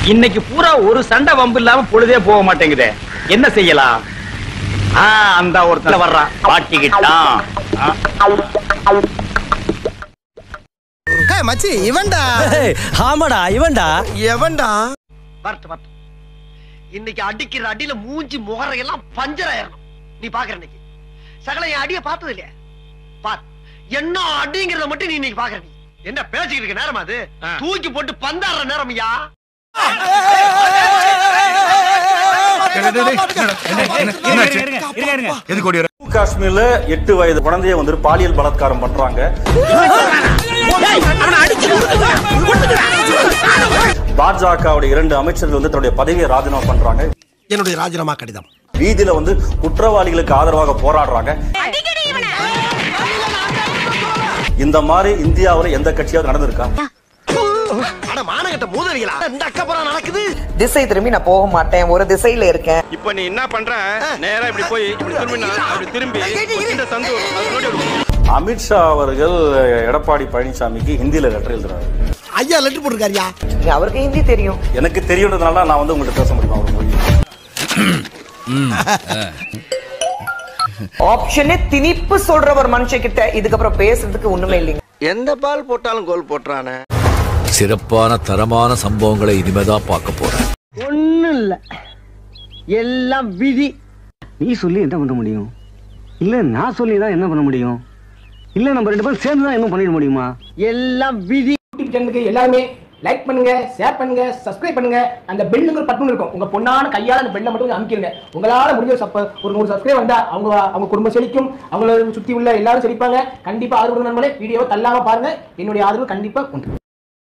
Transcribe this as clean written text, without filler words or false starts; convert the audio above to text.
இன்னைக்கு பூரா ஒரு சண்டை வம்பு இல்லாம பொழுதே போக மாட்டேங்குதே. என்ன செய்யலாம்? அந்த ஒருத்தன் வர்றான், பாட்டிக்கிட்டான். மச்சி இவன்டா. ஆமாடா இவன்டா. எவன்டா? வரட்டு வரட்டு. இன்னைக்கு அடிக்கிற அடியில மூஞ்சி முகரையெல்லாம் பஞ்சர் ஆயிரணும். நீ பாக்குற இன்னைக்கு சகல என் அடிய பார்த்தது இல்லையா? பார் என்ன அடிங்கிறத மட்டும் நீ இன்னைக்கு பாக்குற. நீ என்ன பேசிக்கிட்டு இருக்க நேரம் அது? தூக்கி போட்டு பந்தாடுற நேரம் ஐயா. காஷ்மீர்ல 8 வயது குழந்தைய வந்து பாலியல் பலாத்காரம் பண்றாங்க. பாஜகவுடைய 2 அமைச்சர்கள் வந்து தன்னுடைய பதவியை ராஜினாமா பண்றாங்க. என்னுடைய ராஜினாமா கடிதம். வீதியில வந்து குற்றவாளிகளுக்கு ஆதரவாக போராடுறாங்க. இந்த மாதிரி இந்தியாவுல எந்த கட்சியாவது நடந்திருக்கா? திசை திரும்பி நான் போக மாட்டேன், ஒரு திசையில இருக்கேன். இப்ப நீ என்ன பண்ற? நேரா இப்படி போய் இப்படி திரும்பி இந்த சந்து. அமித்ஷா அவர்கள் எடப்பாடி பழனிசாமிக்கு ஹிந்தியில லெட்டர் எழுதுறாரு. ஐயா லெட்டர் போட்டுருக்காருயா. அவருக்கு ஹிந்தி தெரியும். எனக்கு தெரியுன்றதுனால நான் வந்து உங்கள்கிட்ட பேச முடியும். அவர் போய் ஆப்ஷனே திணிப்பு சொல்ற ஒரு மனுஷன் கிட்ட இதுக்கப்புறம் பேசுறதுக்கு ஒண்ணுமே இல்லைங்க. எந்த பால் போட்டாலும் கோல் போட்டுறானே. சிறப்பான தரமான சம்பவங்களை இனிமேதான் பார்க்க போறேன். ஒண்ணும் இல்ல, எல்லாம் விதி. நீ சொல்லி என்ன பண்ண முடியும்? இல்ல நான் சொல்லி தான் என்ன பண்ண முடியும்? இல்ல நம்ம 2 பேரும் சேர்ந்து தான் என்ன பண்ணிட முடியுமா? எல்லாம் விதி. யூடியூப் சேனலுக்கு எல்லாருமே லைக் பண்ணுங்க, ஷேர் பண்ணுங்க, சப்ஸ்கிரைப் பண்ணுங்க. அந்த பெல்லுங்கிற பட்டன் இருக்கும், உங்க பொண்ணான கையால அந்த பெல்லை மட்டும் அமுக்கிடுங்க. உங்களால முடிஞ்ச ஒரு 100 சப்ஸ்கிரைப் வந்தா அவங்க குடும்பம் செழிக்கும், அவங்கள சுத்தி உள்ள எல்லாரும் செழிப்பாங்க. கண்டிப்பா ஆதரவு நண்பர்களே, வீடியோவை தள்ளாம பாருங்க. என்னுடைய ஆதரவு கண்டிப்பா உண்டு.